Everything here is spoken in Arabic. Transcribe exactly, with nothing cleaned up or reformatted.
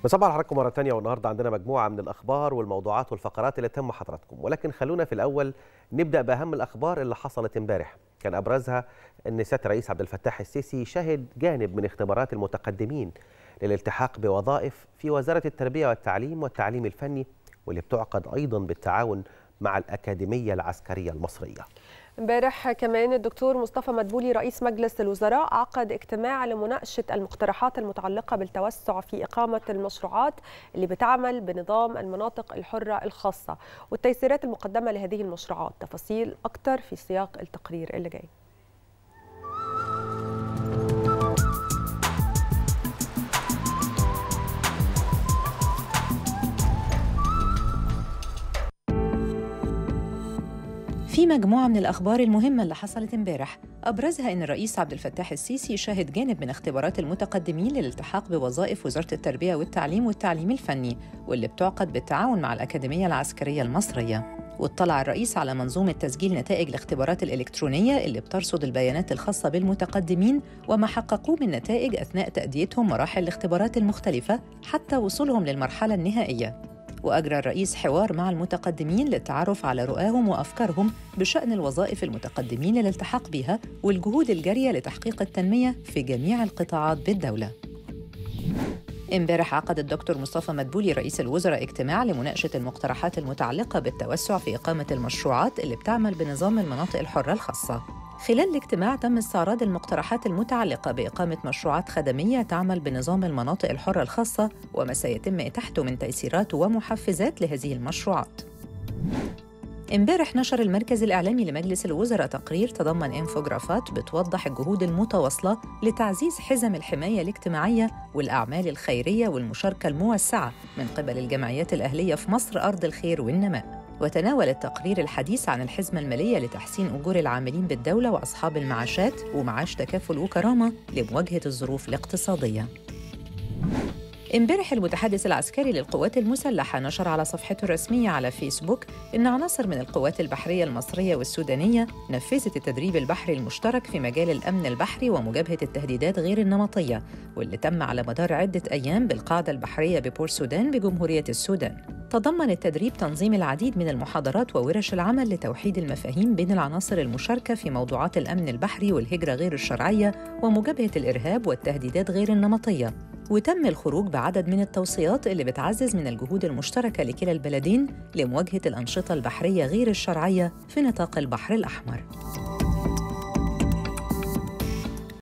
بصبح على حضراتكم مرة تانية، والنهارده عندنا مجموعة من الأخبار والموضوعات والفقرات اللي تهم حضراتكم، ولكن خلونا في الأول نبدأ بأهم الأخبار اللي حصلت امبارح. كان أبرزها أن سيادة الرئيس عبد الفتاح السيسي شهد جانب من اختبارات المتقدمين للالتحاق بوظائف في وزارة التربية والتعليم والتعليم الفني، واللي بتعقد أيضا بالتعاون مع الأكاديمية العسكرية المصرية. امبارح كمان الدكتور مصطفى مدبولي رئيس مجلس الوزراء عقد اجتماع لمناقشة المقترحات المتعلقة بالتوسع في إقامة المشروعات اللي بتعمل بنظام المناطق الحرة الخاصة والتيسيرات المقدمة لهذه المشروعات. تفاصيل أكتر في سياق التقرير اللي جاي. في مجموعة من الأخبار المهمة اللي حصلت امبارح، أبرزها أن الرئيس عبد الفتاح السيسي شهد جانب من اختبارات المتقدمين للالتحاق بوظائف وزارة التربية والتعليم والتعليم الفني، واللي بتعقد بالتعاون مع الأكاديمية العسكرية المصرية. واطلع الرئيس على منظومة تسجيل نتائج الاختبارات الإلكترونية اللي بترصد البيانات الخاصة بالمتقدمين وما حققوه من نتائج أثناء تأديتهم مراحل الاختبارات المختلفة حتى وصولهم للمرحلة النهائية. وأجرى الرئيس حوار مع المتقدمين للتعرف على رؤاهم وأفكارهم بشأن الوظائف المتقدمين للالتحاق بها والجهود الجارية لتحقيق التنمية في جميع القطاعات بالدولة. امبارح عقد الدكتور مصطفى مدبولي رئيس الوزراء اجتماع لمناقشة المقترحات المتعلقة بالتوسع في إقامة المشروعات اللي بتعمل بنظام المناطق الحرة الخاصة. خلال الاجتماع تم استعراض المقترحات المتعلقة بإقامة مشروعات خدمية تعمل بنظام المناطق الحرة الخاصة وما سيتم إتاحته من تيسيرات ومحفزات لهذه المشروعات. امبارح نشر المركز الإعلامي لمجلس الوزراء تقرير تضمن انفوجرافات بتوضح الجهود المتواصلة لتعزيز حزم الحماية الاجتماعية والأعمال الخيرية والمشاركة الموسعة من قبل الجمعيات الأهلية في مصر أرض الخير والنماء. وتناول التقرير الحديث عن الحزمة المالية لتحسين أجور العاملين بالدولة وأصحاب المعاشات ومعاش تكافل وكرامة لمواجهة الظروف الاقتصادية. امبارح المتحدث العسكري للقوات المسلحة نشر على صفحته الرسمية على فيسبوك إن عناصر من القوات البحرية المصرية والسودانية نفذت التدريب البحري المشترك في مجال الأمن البحري ومجابهة التهديدات غير النمطية، واللي تم على مدار عدة أيام بالقاعدة البحرية ببور سودان بجمهورية السودان. تضمن التدريب تنظيم العديد من المحاضرات وورش العمل لتوحيد المفاهيم بين العناصر المشاركة في موضوعات الأمن البحري والهجرة غير الشرعية ومجابهة الإرهاب والتهديدات غير النمطية. وتم الخروج بعدد من التوصيات اللي بتعزز من الجهود المشتركة لكلا البلدين لمواجهة الأنشطة البحرية غير الشرعية في نطاق البحر الأحمر.